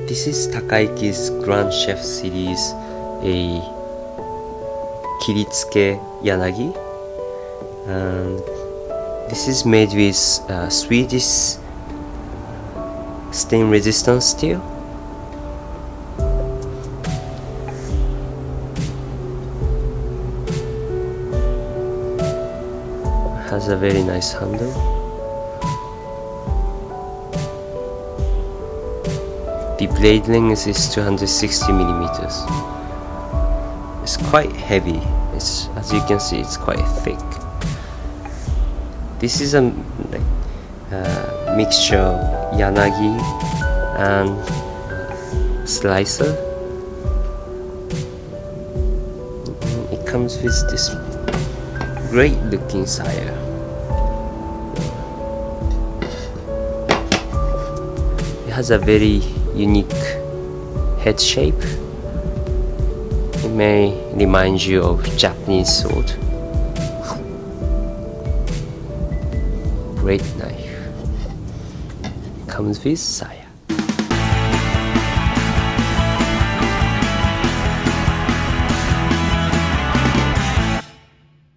This is Takayuki's Grand Chef series, a Kiritsuke Yanagi, and this is made with Swedish stain resistant steel. Has a very nice handle. The blade length is 260 millimeters. It's quite heavy. As you can see, it's quite thick. This is a mixture of Yanagi and slicer. It comes with this great looking sire. It has a very unique head shape. It may remind you of Japanese sword. Great knife. Comes with sire.